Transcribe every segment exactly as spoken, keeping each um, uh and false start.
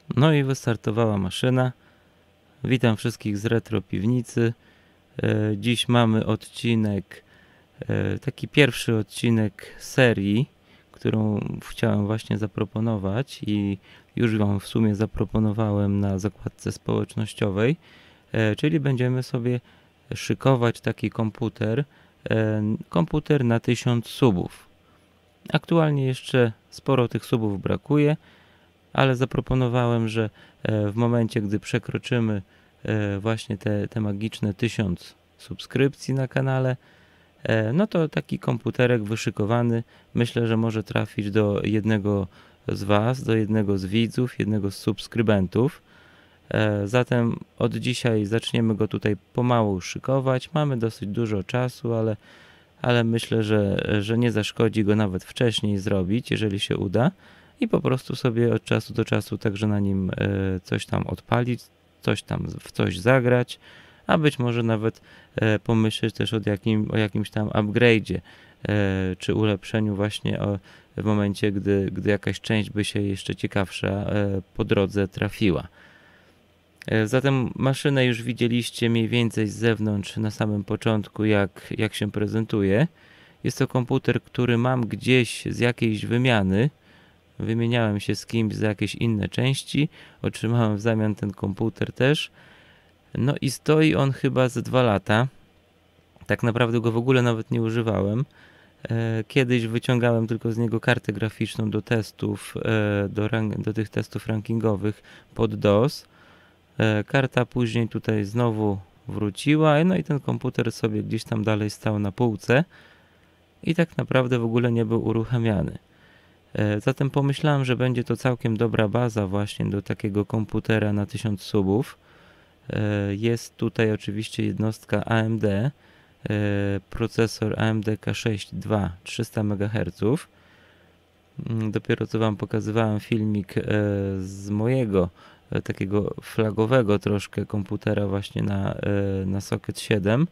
No i wystartowała maszyna. Witam wszystkich z Retro Piwnicy. E, Dziś mamy odcinek, e, taki pierwszy odcinek serii, którą chciałem właśnie zaproponować i już wam w sumie zaproponowałem na zakładce społecznościowej, e, czyli będziemy sobie szykować taki komputer, e, komputer na tysiąc subów. Aktualnie jeszcze sporo tych subów brakuje, ale zaproponowałem, że w momencie, gdy przekroczymy właśnie te, te magiczne tysiąc subskrypcji na kanale, no to taki komputerek wyszykowany myślę, że może trafić do jednego z was, do jednego z widzów, jednego z subskrybentów. Zatem od dzisiaj zaczniemy go tutaj pomału szykować. Mamy dosyć dużo czasu, ale, ale myślę, że, że nie zaszkodzi go nawet wcześniej zrobić, jeżeli się uda. I po prostu sobie od czasu do czasu także na nim coś tam odpalić, coś tam w coś zagrać, a być może nawet pomyśleć też o, jakim, o jakimś tam upgrade'zie czy ulepszeniu właśnie o, w momencie, gdy, gdy jakaś część by się jeszcze ciekawsza po drodze trafiła. Zatem maszynę już widzieliście mniej więcej z zewnątrz na samym początku, jak, jak się prezentuje. Jest to komputer, który mam gdzieś z jakiejś wymiany. Wymieniałem się z kimś za jakieś inne części, otrzymałem w zamian ten komputer też. No i stoi on chyba ze dwa lata. Tak naprawdę go w ogóle nawet nie używałem. Kiedyś wyciągałem tylko z niego kartę graficzną do testów, do, rank- do tych testów rankingowych pod DOS. Karta później tutaj znowu wróciła, no i ten komputer sobie gdzieś tam dalej stał na półce i tak naprawdę w ogóle nie był uruchamiany. Zatem pomyślałem, że będzie to całkiem dobra baza właśnie do takiego komputera na tysiąc subów. Jest tutaj oczywiście jednostka A M D, procesor A M D K sześć dwa trzysta megaherców. Dopiero co wam pokazywałem filmik z mojego takiego flagowego troszkę komputera właśnie na, na Socket siedem.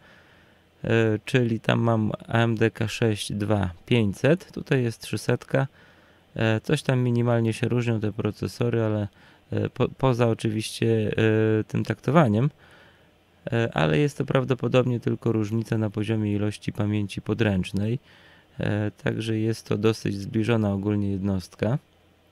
Czyli tam mam A M D K sześć dwa pięćset, tutaj jest trzysta. Coś tam minimalnie się różnią te procesory, ale po, poza oczywiście tym taktowaniem, ale jest to prawdopodobnie tylko różnica na poziomie ilości pamięci podręcznej, także jest to dosyć zbliżona ogólnie jednostka.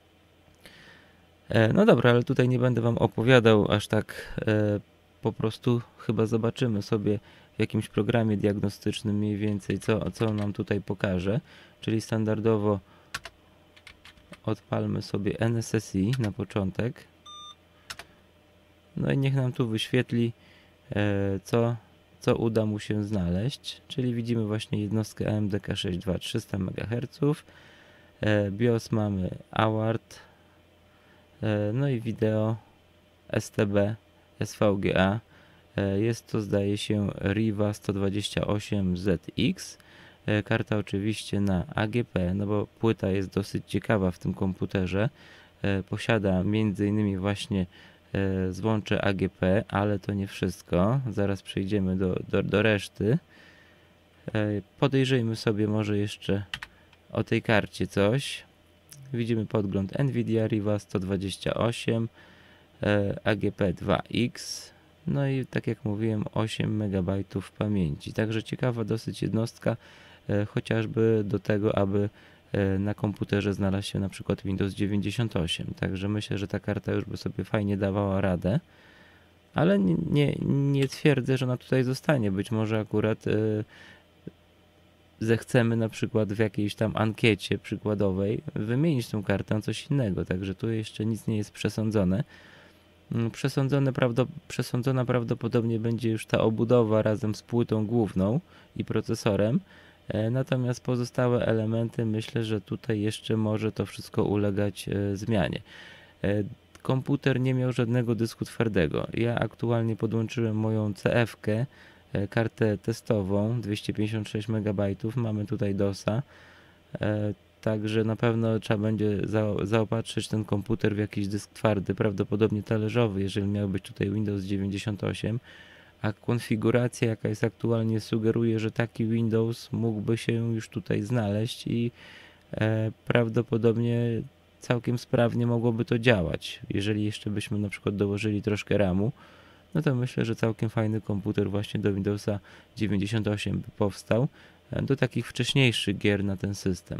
No dobra, ale tutaj nie będę wam opowiadał aż tak, po prostu chyba zobaczymy sobie w jakimś programie diagnostycznym mniej więcej co, co nam tutaj pokaże, czyli standardowo odpalmy sobie N S S I na początek. No i niech nam tu wyświetli co, co uda mu się znaleźć. Czyli widzimy właśnie jednostkę A M D K sześć dwa trzysta megaherców. BIOS mamy AWARD. No i wideo S T B S V G A. Jest to zdaje się Riva sto dwadzieścia osiem Z X. Karta oczywiście na A G P, no bo płyta jest dosyć ciekawa w tym komputerze. Posiada między innymi właśnie złącze A G P, ale to nie wszystko. Zaraz przejdziemy do, do, do reszty. Podejrzyjmy sobie może jeszcze o tej karcie coś. Widzimy podgląd Nvidia Riva sto dwadzieścia osiem, A G P dwa X. No i tak jak mówiłem, osiem megabajtów pamięci. Także ciekawa dosyć jednostka, chociażby do tego, aby na komputerze znalazł się na przykład Windows dziewięćdziesiąt osiem. Także myślę, że ta karta już by sobie fajnie dawała radę. Ale nie, nie, nie twierdzę, że ona tutaj zostanie. Być może akurat zechcemy na przykład w jakiejś tam ankiecie przykładowej wymienić tą kartę na coś innego. Także tu jeszcze nic nie jest przesądzone. Przesądzone prawdo, przesądzona prawdopodobnie będzie już ta obudowa razem z płytą główną i procesorem. Natomiast pozostałe elementy myślę, że tutaj jeszcze może to wszystko ulegać zmianie. Komputer nie miał żadnego dysku twardego. Ja aktualnie podłączyłem moją C F-kę, kartę testową dwieście pięćdziesiąt sześć megabajtów. Mamy tutaj DOS-a. Także na pewno trzeba będzie zaopatrzyć ten komputer w jakiś dysk twardy, prawdopodobnie talerzowy, jeżeli miał być tutaj Windows dziewięćdziesiąt osiem. A konfiguracja jaka jest aktualnie sugeruje, że taki Windows mógłby się już tutaj znaleźć i e, prawdopodobnie całkiem sprawnie mogłoby to działać. Jeżeli jeszcze byśmy na przykład dołożyli troszkę ramu, no to myślę, że całkiem fajny komputer właśnie do Windowsa dziewięćdziesiąt osiem by powstał, do takich wcześniejszych gier na ten system.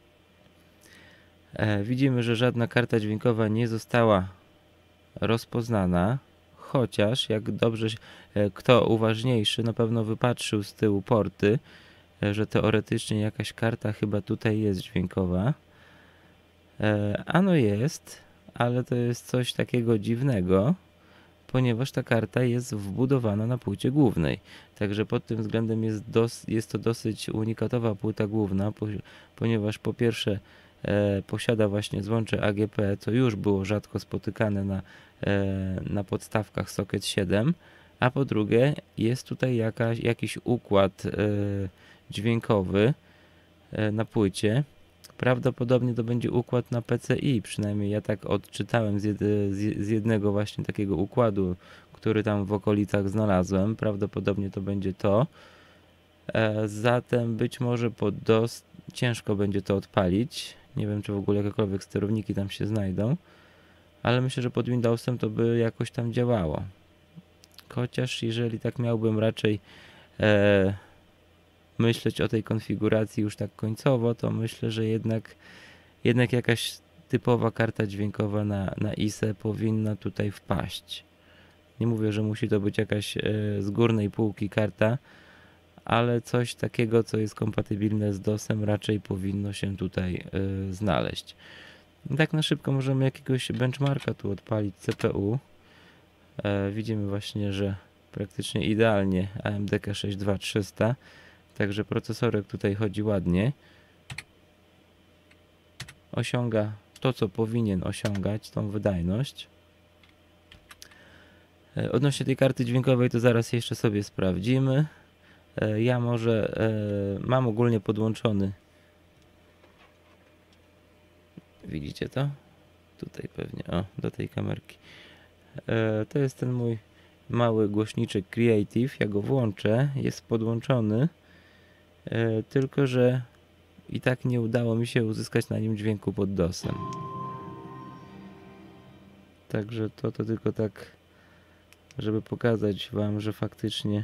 E, widzimy, że żadna karta dźwiękowa nie została rozpoznana, chociaż jak dobrze e, kto uważniejszy na pewno wypatrzył z tyłu porty, e, że teoretycznie jakaś karta chyba tutaj jest dźwiękowa. E, ano jest, ale to jest coś takiego dziwnego, ponieważ ta karta jest wbudowana na płycie głównej. Także pod tym względem jest, dos, jest to dosyć unikatowa płyta główna, po, ponieważ po pierwsze e, posiada właśnie złącze A G P, co już było rzadko spotykane na, e, na podstawkach Socket siedem, a po drugie jest tutaj jakaś, jakiś układ e, dźwiękowy e, na płycie. Prawdopodobnie to będzie układ na P C I, przynajmniej ja tak odczytałem z, jed z jednego właśnie takiego układu, który tam w okolicach znalazłem. Prawdopodobnie to będzie to. E, zatem być może pod DOS ciężko będzie to odpalić. Nie wiem, czy w ogóle jakiekolwiek sterowniki tam się znajdą, ale myślę, że pod Windowsem to by jakoś tam działało. Chociaż jeżeli tak miałbym raczej e, myśleć o tej konfiguracji już tak końcowo, to myślę, że jednak, jednak jakaś typowa karta dźwiękowa na, na I S E powinna tutaj wpaść. Nie mówię, że musi to być jakaś e, z górnej półki karta, ale coś takiego, co jest kompatybilne z DOSem, raczej powinno się tutaj e, znaleźć. Tak na szybko możemy jakiegoś benchmarka tu odpalić C P U. E, widzimy właśnie, że praktycznie idealnie A M D K sześć dwa trzysta. Także procesorek tutaj chodzi ładnie. Osiąga to, co powinien osiągać, tą wydajność. Odnośnie tej karty dźwiękowej to zaraz jeszcze sobie sprawdzimy. Ja może mam ogólnie podłączony. Widzicie to? Tutaj pewnie, o, do tej kamerki. To jest ten mój mały głośniczek Creative. Ja go włączę, jest podłączony. E, tylko że i tak nie udało mi się uzyskać na nim dźwięku pod DOSem. Także to, to tylko tak, żeby pokazać wam, że faktycznie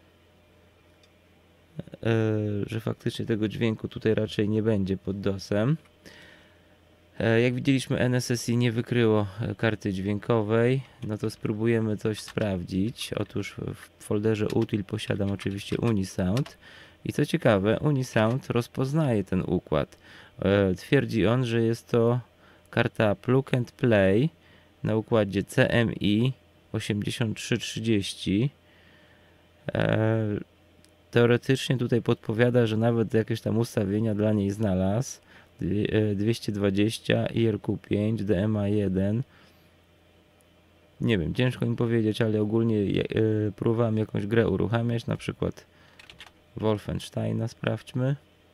e, że faktycznie tego dźwięku tutaj raczej nie będzie pod DOSem. E, jak widzieliśmy, N S S I nie wykryło karty dźwiękowej. No to spróbujemy coś sprawdzić. Otóż w folderze util posiadam oczywiście Unisound. I co ciekawe, Unisound rozpoznaje ten układ. E, twierdzi on, że jest to karta Plug and Play na układzie C M I osiemdziesiąt trzy trzydzieści. E, teoretycznie tutaj podpowiada, że nawet jakieś tam ustawienia dla niej znalazł. dwieście dwadzieścia, I R Q pięć, D M A jeden. Nie wiem, ciężko mi powiedzieć, ale ogólnie e, próbowałem jakąś grę uruchamiać, na przykład Wolfensteina sprawdźmy.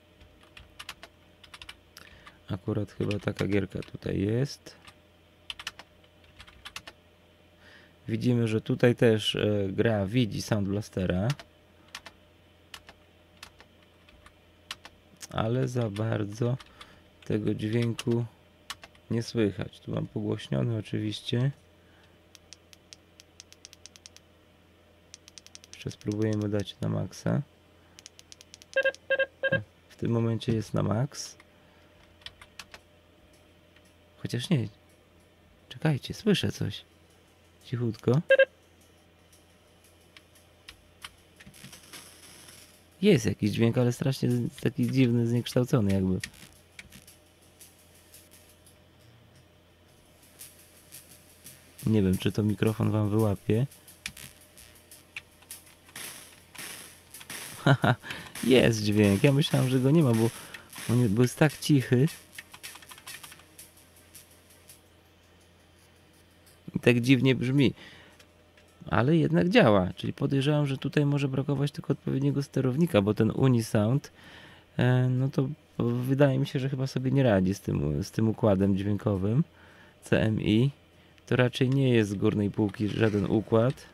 Akurat chyba taka gierka tutaj jest. Widzimy, że tutaj też e, gra widzi Sound Blastera, ale za bardzo tego dźwięku nie słychać. Tu mam pogłośniony oczywiście. Jeszcze spróbujemy dać na maksa. W tym momencie jest na max. Chociaż nie. Czekajcie, słyszę coś. Cichutko. Jest jakiś dźwięk, ale strasznie taki dziwny, zniekształcony jakby. Nie wiem, czy to mikrofon wam wyłapie. Haha, jest dźwięk. Ja myślałem, że go nie ma, bo on był tak cichy. I tak dziwnie brzmi. Ale jednak działa. Czyli podejrzewam, że tutaj może brakować tylko odpowiedniego sterownika, bo ten Unisound, e, no to wydaje mi się, że chyba sobie nie radzi z tym, z tym układem dźwiękowym C M I. To raczej nie jest z górnej półki żaden układ.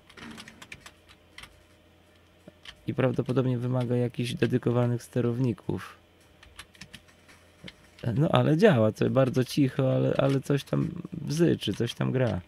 I prawdopodobnie wymaga jakichś dedykowanych sterowników. No ale działa, to bardzo cicho, ale, ale coś tam bzyczy, coś tam gra.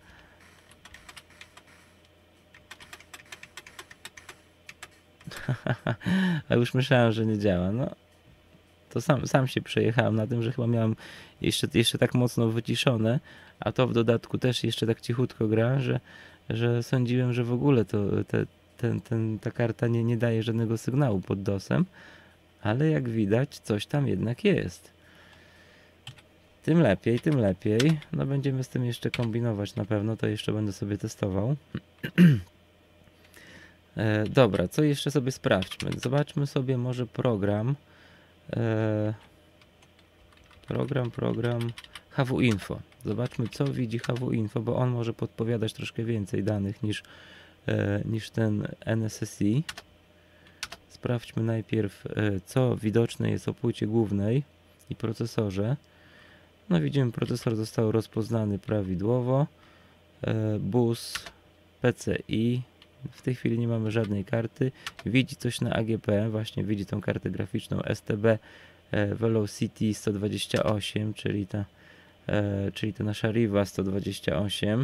A już myślałem, że nie działa. No to sam, sam się przejechałem na tym, że chyba miałem jeszcze, jeszcze tak mocno wyciszone, a to w dodatku też jeszcze tak cichutko gra, że, że sądziłem, że w ogóle to te, ten, ten, ta karta nie, nie daje żadnego sygnału pod dosem, ale jak widać coś tam jednak jest. Tym lepiej, tym lepiej. No będziemy z tym jeszcze kombinować na pewno, to jeszcze będę sobie testował. e, dobra, co jeszcze sobie sprawdźmy? Zobaczmy sobie może program. E, program, program H W Info. Zobaczmy, co widzi H W Info, bo on może podpowiadać troszkę więcej danych niż, e, niż ten N S S I. Sprawdźmy najpierw, e, co widoczne jest o płycie głównej i procesorze. No widzimy, procesor został rozpoznany prawidłowo. E, bus, P C I. W tej chwili nie mamy żadnej karty. Widzi coś na A G P, właśnie widzi tą kartę graficzną S T B e, Velocity sto dwadzieścia osiem, czyli ta, e, czyli ta nasza Riva sto dwadzieścia osiem.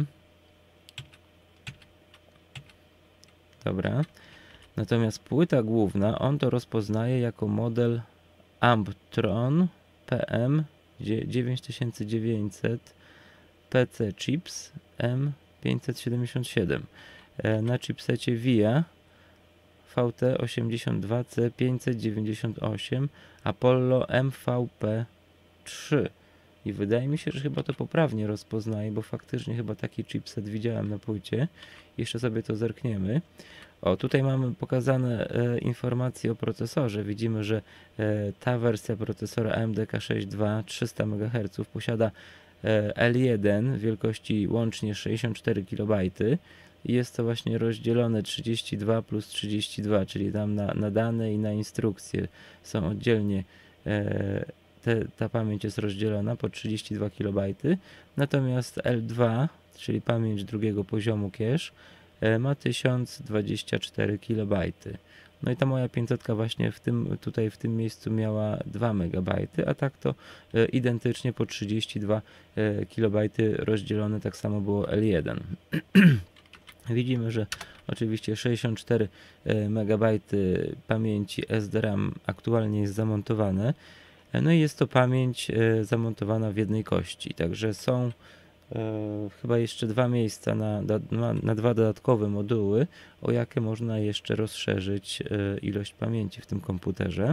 Dobra. Natomiast płyta główna, on to rozpoznaje jako model Amptron P M dziewięć tysięcy dziewięćset P C Chips M pięćset siedemdziesiąt siedem. Na chipsecie V I A V T osiemdziesiąt dwa C pięćset dziewięćdziesiąt osiem Apollo M V P trzy. I wydaje mi się, że chyba to poprawnie rozpoznaje, bo faktycznie chyba taki chipset widziałem na płycie. Jeszcze sobie to zerkniemy. O, tutaj mamy pokazane e, informacje o procesorze. Widzimy, że e, ta wersja procesora A M D K sześćdziesiąt dwa trzysta megaherców posiada e, L jeden wielkości łącznie sześćdziesiąt cztery kilobajty i jest to właśnie rozdzielone trzydzieści dwa plus trzydzieści dwa, czyli tam na, na dane i na instrukcje są oddzielnie e, te, ta pamięć jest rozdzielona po trzydzieści dwa kilobajty, natomiast L dwa, czyli pamięć drugiego poziomu cache, ma tysiąc dwadzieścia cztery kilobajty. No i ta moja pięćset właśnie w tym, tutaj w tym miejscu miała dwa megabajty, a tak to e, identycznie po trzydzieści dwa e, kilobajty rozdzielone tak samo było L jeden. Widzimy, że oczywiście sześćdziesiąt cztery megabajty pamięci S D RAM aktualnie jest zamontowane. No i jest to pamięć e, zamontowana w jednej kości, także są E, chyba jeszcze dwa miejsca na, na, na dwa dodatkowe moduły, o jakie można jeszcze rozszerzyć e, ilość pamięci w tym komputerze.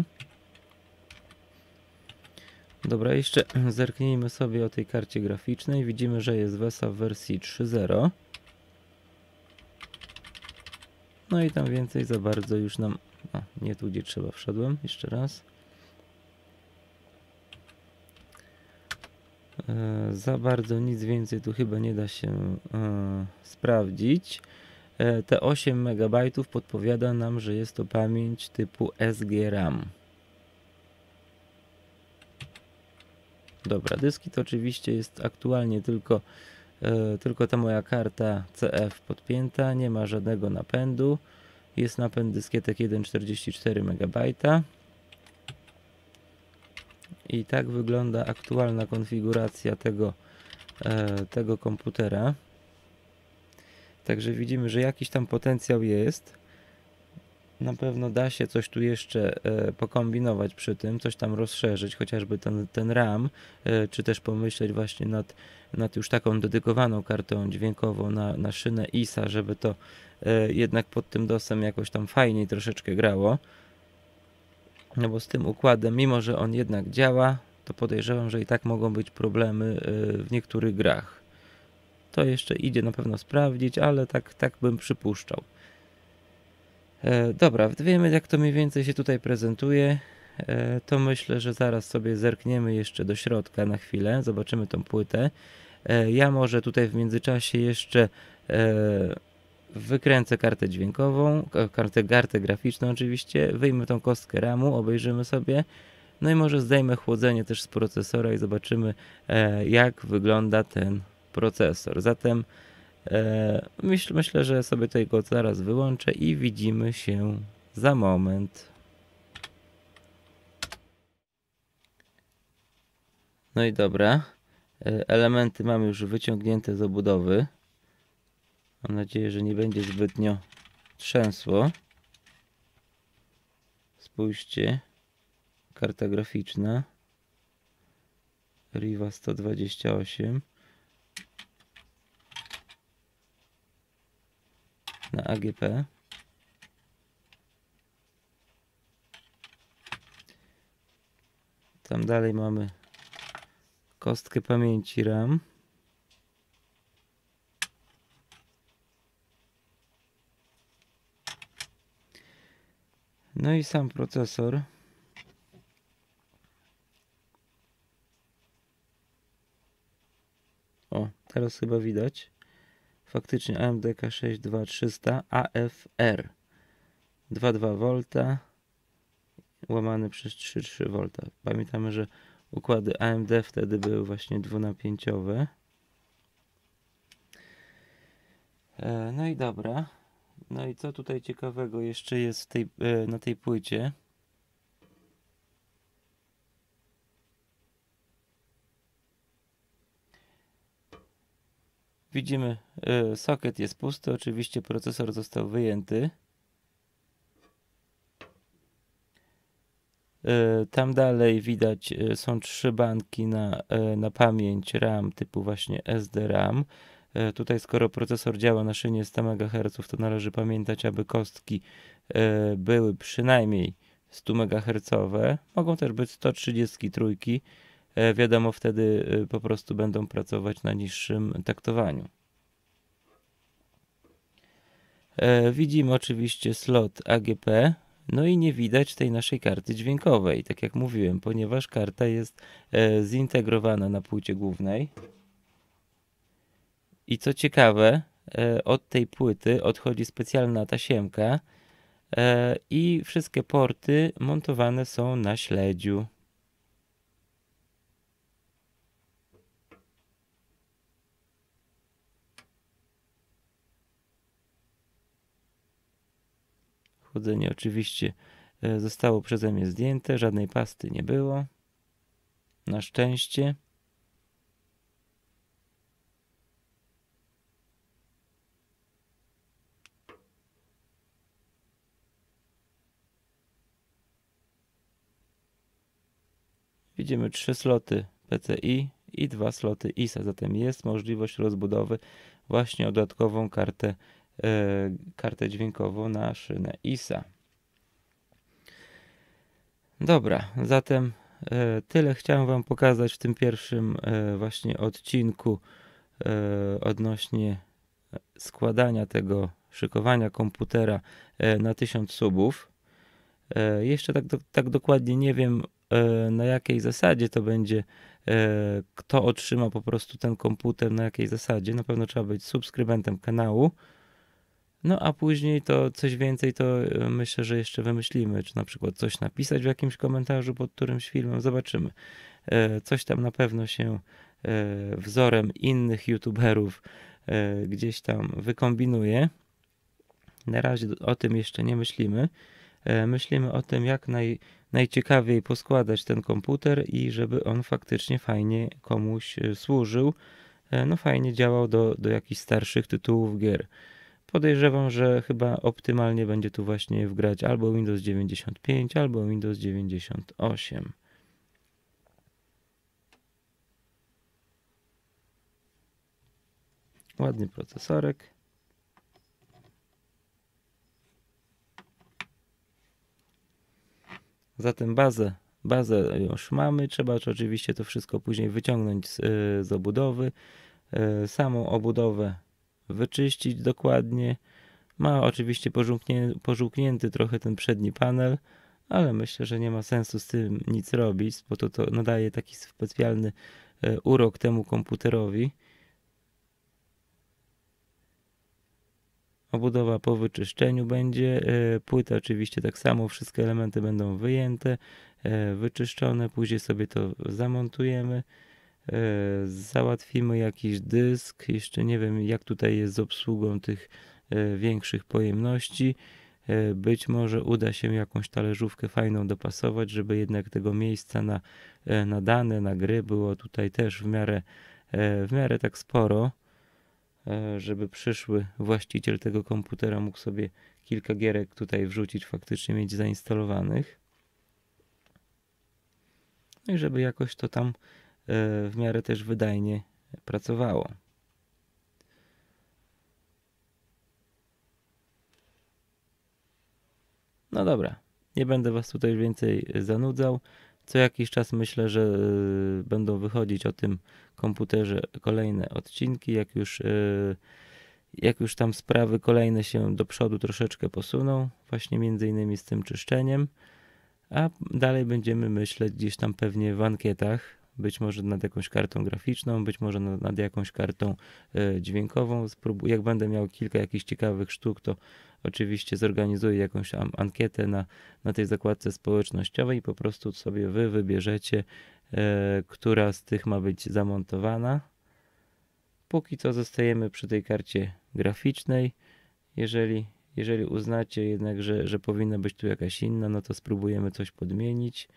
Dobra, jeszcze zerknijmy sobie o tej karcie graficznej. Widzimy, że jest V E S A w wersji trzy zero. No i tam więcej za bardzo już nam... O, nie tu, gdzie trzeba, wszedłem. Jeszcze raz. E, za bardzo nic więcej tu chyba nie da się e, sprawdzić. E, te osiem megabajtów podpowiada nam, że jest to pamięć typu S G RAM. Dobra, dyski to oczywiście jest aktualnie tylko, e, tylko ta moja karta C F podpięta, nie ma żadnego napędu. Jest napęd dyskietek jeden przecinek czterdzieści cztery megabajta. I tak wygląda aktualna konfiguracja tego, e, tego komputera. Także widzimy, że jakiś tam potencjał jest. Na pewno da się coś tu jeszcze e, pokombinować przy tym, coś tam rozszerzyć, chociażby ten, ten RAM, e, czy też pomyśleć właśnie nad, nad już taką dedykowaną kartą dźwiękową na, na szynę I S A, żeby to e, jednak pod tym dosem jakoś tam fajniej troszeczkę grało. No bo z tym układem, mimo że on jednak działa, to podejrzewam, że i tak mogą być problemy w niektórych grach. To jeszcze idzie na pewno sprawdzić, ale tak, tak bym przypuszczał. E, dobra, wiemy jak to mniej więcej się tutaj prezentuje. E, to myślę, że zaraz sobie zerkniemy jeszcze do środka na chwilę, zobaczymy tą płytę. E, ja może tutaj w międzyczasie jeszcze e, wykręcę kartę dźwiękową, kartę, kartę graficzną oczywiście, wyjmę tą kostkę ramu, obejrzymy sobie, no i może zdejmę chłodzenie też z procesora i zobaczymy e, jak wygląda ten procesor. Zatem e, myśl, myślę, że sobie tutaj go zaraz wyłączę i widzimy się za moment. No i dobra. E, Elementy mamy już wyciągnięte z obudowy. Mam nadzieję, że nie będzie zbytnio trzęsło. Spójrzcie. Karta graficzna. Riva sto dwadzieścia osiem. Na A G P. Tam dalej mamy kostkę pamięci RAM. No i sam procesor. O, teraz chyba widać. Faktycznie A M D K sześć dwa tysiące trzysta A F R. dwa przecinek dwa V łamany przez trzy przecinek trzy V. Pamiętamy, że układy A M D wtedy były właśnie dwunapięciowe. E, no i dobra. No i co tutaj ciekawego jeszcze jest w tej, e, na tej płycie? Widzimy, e, socket jest pusty, oczywiście procesor został wyjęty. E, tam dalej widać, e, są trzy banki na, e, na pamięć RAM typu właśnie S D RAM. E, tutaj skoro procesor działa na szynie sto megaherców, to należy pamiętać, aby kostki e, były przynajmniej sto megahercowe. Mogą też być sto trzydzieści trzy. E, wiadomo, wtedy e, po prostu będą pracować na niższym taktowaniu. E, widzimy oczywiście slot A G P. No i nie widać tej naszej karty dźwiękowej, tak jak mówiłem, ponieważ karta jest e, zintegrowana na płycie głównej. I co ciekawe, e, od tej płyty odchodzi specjalna tasiemka e, i wszystkie porty montowane są na śledziu. Chłodzenie oczywiście e, zostało przeze mnie zdjęte, żadnej pasty nie było. Na szczęście. Widzimy trzy sloty P C I i dwa sloty I S A, zatem jest możliwość rozbudowy właśnie o dodatkową kartę, e, kartę dźwiękową na szynę I S A. Dobra, zatem e, tyle chciałem Wam pokazać w tym pierwszym e, właśnie odcinku e, odnośnie składania tego, szykowania komputera e, na tysiąc subów. E, jeszcze tak, do, tak dokładnie nie wiem, e, na jakiej zasadzie to będzie, e, kto otrzyma po prostu ten komputer, na jakiej zasadzie. Na pewno trzeba być subskrybentem kanału. No a później to coś więcej to e, myślę, że jeszcze wymyślimy, czy na przykład coś napisać w jakimś komentarzu pod którymś filmem, zobaczymy. E, coś tam na pewno się e, wzorem innych youtuberów e, gdzieś tam wykombinuje. Na razie o tym jeszcze nie myślimy. E, myślimy o tym, jak naj, najciekawiej poskładać ten komputer i żeby on faktycznie fajnie komuś e, służył. E, no fajnie działał do, do jakichś starszych tytułów gier. Podejrzewam, że chyba optymalnie będzie tu właśnie wgrać albo Windows dziewięćdziesiąt pięć, albo Windows dziewięćdziesiąt osiem. Ładny procesorek. Zatem bazę, bazę już mamy. Trzeba oczywiście to wszystko później wyciągnąć z, z obudowy. Samą obudowę wyczyścić dokładnie. Ma oczywiście pożółknię, pożółknięty trochę ten przedni panel, ale myślę, że nie ma sensu z tym nic robić, bo to, to nadaje taki specjalny urok temu komputerowi. Obudowa po wyczyszczeniu będzie. Płyta oczywiście tak samo, wszystkie elementy będą wyjęte, wyczyszczone, później sobie to zamontujemy. Załatwimy jakiś dysk, jeszcze nie wiem jak tutaj jest z obsługą tych większych pojemności. E, Być może uda się jakąś talerzówkę fajną dopasować, żeby jednak tego miejsca na, e, na dane, na gry było tutaj też w miarę, e, w miarę tak sporo, e, żeby przyszły właściciel tego komputera mógł sobie kilka gierek tutaj wrzucić, faktycznie mieć zainstalowanych. No i żeby jakoś to tam e, w miarę też wydajnie pracowało. No dobra, nie będę was tutaj więcej zanudzał. Co jakiś czas myślę, że y, będą wychodzić o tym komputerze kolejne odcinki, jak już, y, jak już tam sprawy kolejne się do przodu troszeczkę posuną, właśnie między innymi z tym czyszczeniem, a dalej będziemy myśleć gdzieś tam pewnie w ankietach, być może nad jakąś kartą graficzną, być może nad, nad jakąś kartą y, dźwiękową. Spróbuj, jak będę miał kilka jakichś ciekawych sztuk, to oczywiście zorganizuję jakąś am- ankietę na, na tej zakładce społecznościowej i po prostu sobie wy wybierzecie, e, która z tych ma być zamontowana. Póki co zostajemy przy tej karcie graficznej. Jeżeli, jeżeli uznacie jednak, że, że powinna być tu jakaś inna, no to spróbujemy coś podmienić.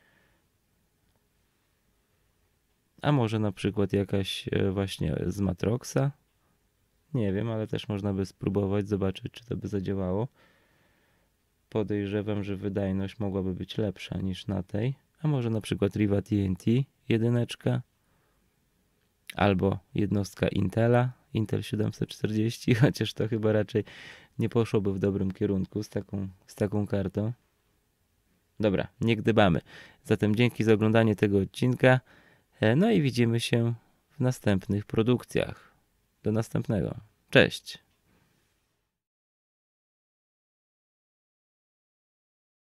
A może na przykład jakaś e, właśnie z Matroxa? Nie wiem, ale też można by spróbować, zobaczyć, czy to by zadziałało. Podejrzewam, że wydajność mogłaby być lepsza niż na tej. A może na przykład Riva T N T jedyneczka albo jednostka Intela, Intel siedemset czterdzieści, chociaż to chyba raczej nie poszłoby w dobrym kierunku z taką, z taką kartą. Dobra, nie gdybamy. Zatem dzięki za oglądanie tego odcinka. E, No i widzimy się w następnych produkcjach. Do następnego. Cześć!